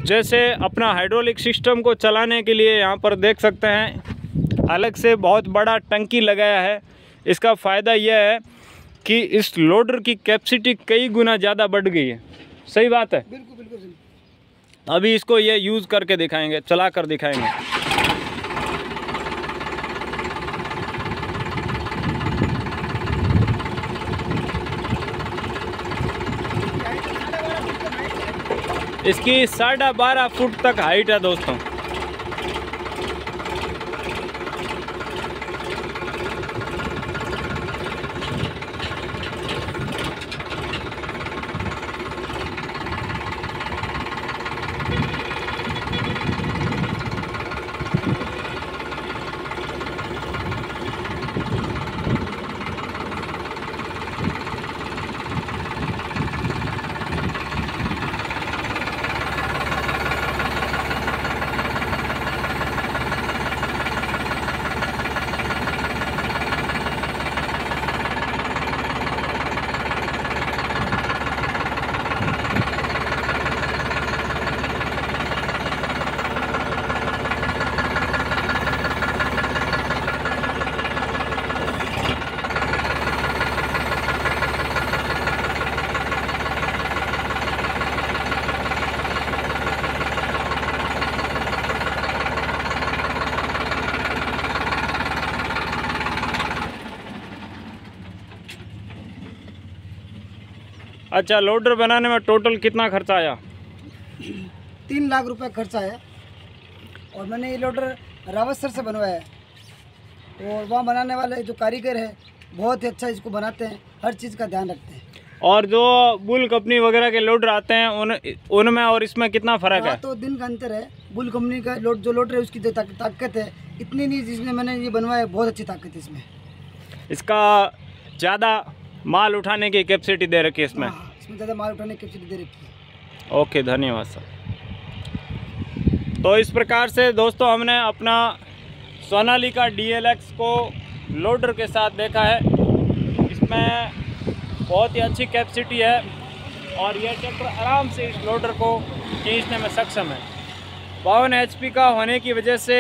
जैसे अपना hydraulic system को चलाने के लिए यहाँ पर देख सकते हैं अलग से बहुत बड़ा टंकी लगाया है। इसका फ़ायदा यह है कि इस लोडर की कैपेसिटी कई गुना ज़्यादा बढ़ गई है। सही बात है? बिल्कुल बिल्कुल सही। अभी इसको ये यूज़ करके दिखाएंगे, चला कर दिखाएंगे। इसकी 12.5 फुट तक हाइट है दोस्तों। अच्छा, लोडर बनाने में टोटल कितना खर्चा आया? 3 लाख रुपए खर्चा है। और मैंने ये लोडर रावत सर से बनवाया है। और वहाँ बनाने वाले जो कारीगर है बहुत ही अच्छा इसको बनाते हैं, हर चीज़ का ध्यान रखते हैं। और जो बुल कंपनी वगैरह के लोडर आते हैं उनमें और इसमें कितना फ़र्क है? तो दिन का अंतर है। बुल कंपनी का जो लोडर है उसकी जो ताकत है इतनी नहीं, जिसमें मैंने ये बनवाया है बहुत अच्छी ताकत है इसमें। इसका ज़्यादा माल उठाने की कैपेसिटी दे रखी है इसमें? हाँ, इसमें ज़्यादा माल उठाने की कैपेसिटी दे रखी है। ओके, धन्यवाद सर। तो इस प्रकार से दोस्तों हमने अपना सोनालिका DLX को लोडर के साथ देखा है। इसमें बहुत ही अच्छी कैपेसिटी है और यह ट्रैक्टर आराम से इस लोडर को खींचने में सक्षम है। 52 HP का होने की वजह से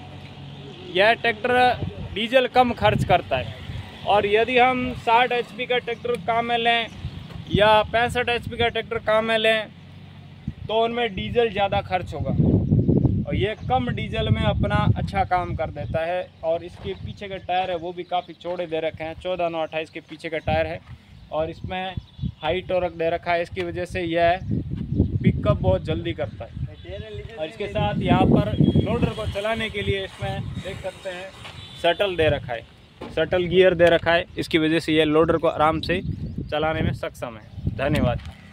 यह ट्रैक्टर डीजल कम खर्च करता है। और यदि हम 60 HP का ट्रैक्टर काम में लें या 65 HP का ट्रैक्टर काम में लें तो उनमें डीजल ज़्यादा खर्च होगा और ये कम डीजल में अपना अच्छा काम कर देता है। और इसके पीछे के टायर है वो भी काफ़ी चौड़े दे रखे हैं, 14/9/28 के पीछे का टायर है और इसमें हाई टॉर्क दे रखा है। इसकी वजह से यह पिकअप बहुत जल्दी करता है। और इसके साथ यहाँ पर लोडर को चलाने के लिए इसमें देख सकते हैं शटल दे रखा है, शटल गियर दे रखा है। इसकी वजह से यह लोडर को आराम से चलाने में सक्षम है। धन्यवाद।